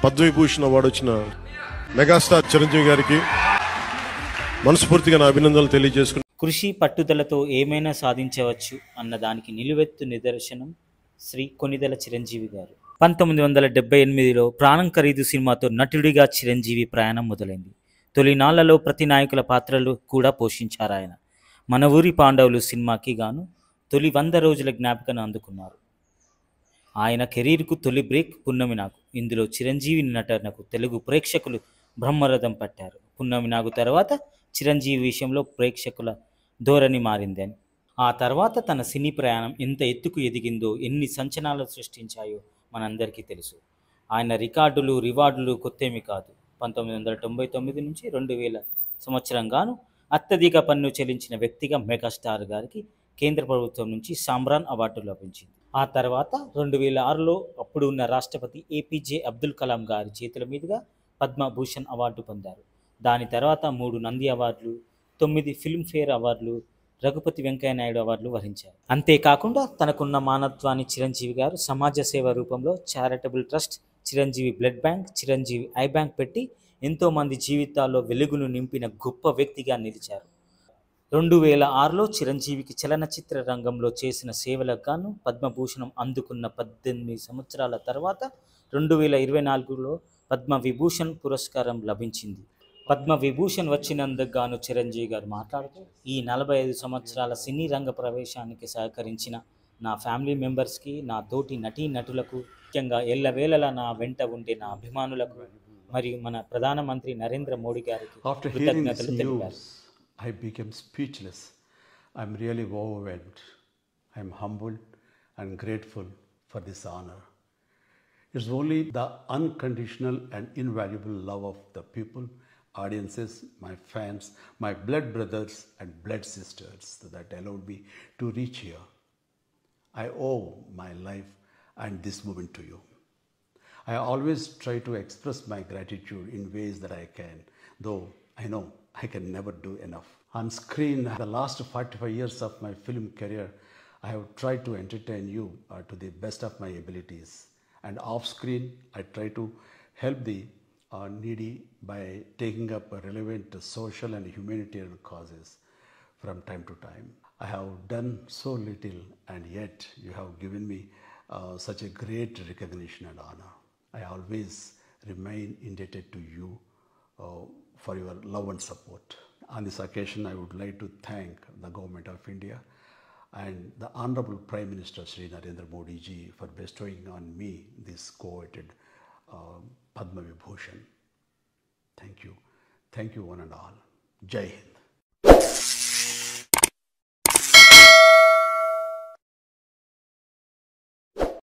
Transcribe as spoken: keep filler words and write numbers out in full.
Padma Vibhushan award వచ్చిన megastar Chiranjeevi గారికి మనస్ఫూర్తిగా నా అభినందనలు తెలియజేసుకున్నాను. కృషి పట్టుదలతో ఏమైనా సాధించవచ్చు అన్నదానికి నిలువెత్తు నిదర్శనం శ్రీ కొనిదెల చిరంజీవి గారు. పంతొమ్మిది వందల డెబ్బై ఎనిమిదిలో ప్రాణం ఖరీదు సినిమాతో నటుడిగా చిరంజీవి ప్రయాణం మొదలైంది. తొలినాళ్లలో ప్రతి నాయకుల పాత్రలు కూడా పోషించారు ఆయన. మన ఊరి పాండవులు సినిమాకి గాను తొలి వంద రోజుల జ్ఞాపికను అందుకున్నారు. ఆయన కెరీర్కు తొలి బ్రేక్ పున్నమి నాగు. ఇందులో చిరంజీవి నటనకు తెలుగు ప్రేక్షకులు బ్రహ్మరథం పట్టారు. పున్నమి నాగు తర్వాత చిరంజీవి విషయంలో ప్రేక్షకుల ధోరణి మారిందని, ఆ తర్వాత తన సినీ ప్రయాణం ఎంత ఎత్తుకు ఎదిగిందో, ఎన్ని సంచలనాలు సృష్టించాయో మనందరికీ తెలుసు. ఆయన రికార్డులు రివార్డులు కొత్తేమి కాదు. పంతొమ్మిది వందల తొంభై తొమ్మిది నుంచి రెండు వేల సంవత్సరంగాను అత్యధిక పన్ను చెల్లించిన వ్యక్తిగా మెగాస్టార్ గారికి కేంద్ర ప్రభుత్వం నుంచి సాంబ్రాన్ అవార్డు లభించింది. ఆ తర్వాత రెండు వేల ఆరులో అప్పుడు ఉన్న రాష్ట్రపతి ఏపీజే అబ్దుల్ కలాం గారి చేతుల మీదుగా పద్మభూషణ్ అవార్డు పొందారు. దాని తర్వాత మూడు నంది అవార్డులు, తొమ్మిది ఫిల్మ్ఫేర్ అవార్డులు, రఘుపతి వెంకయ్య నాయుడు అవార్డులు వరించారు. అంతేకాకుండా తనకున్న మానవత్వాన్ని చిరంజీవి గారు సమాజ సేవ రూపంలో charitable trust, Chiranjeevi blood bank, Chiranjeevi eye bank పెట్టి ఎంతోమంది జీవితాల్లో వెలుగును నింపిన గొప్ప వ్యక్తిగా నిలిచారు. రెండు వేల ఆరులో చిరంజీవికి చలనచిత్ర రంగంలో చేసిన సేవలకు గాను పద్మభూషణం అందుకున్న పద్దెనిమిది సంవత్సరాల తర్వాత రెండు వేల ఇరవై నాలుగులో పద్మవిభూషణ్ పురస్కారం లభించింది. పద్మవిభూషణ్ వచ్చినందుకు గాను చిరంజీవి గారు మాట్లాడుతూ, ఈ నలభై ఐదు సంవత్సరాల సినీ రంగ ప్రవేశానికి సహకరించిన నా ఫ్యామిలీ మెంబర్స్కి, నా తోటి నటీ నటులకు, ముఖ్యంగా ఎల్లవేళలా నా వెంట ఉండే నా అభిమానులకు మరియు మన ప్రధానమంత్రి నరేంద్ర మోడీ గారికి కృతజ్ఞతలు తెలిపారు. I became speechless. I'm really overwhelmed. I'm humbled and grateful for this honor. It's only the unconditional and invaluable love of the people, audiences, my fans, my blood brothers and blood sisters that allowed me to reach here. I owe my life and this moment to you. I always try to express my gratitude in ways that I can, though I know I can never do enough. On screen, the last forty-five years of my film career, I have tried to entertain you uh, to the best of my abilities. And off screen, I try to help the uh, needy by taking up relevant social and humanitarian causes from time to time. I have done so little, and yet you have given me uh, such a great recognition and honor. I always remain indebted to you uh, for your love and support. On this occasion, I would like to thank the Government of India and the Honorable Prime Minister Shri Narendra Modi ji for bestowing on me this coveted uh, Padma Vibhushan. Thank you. Thank you one and all. Jai Hind.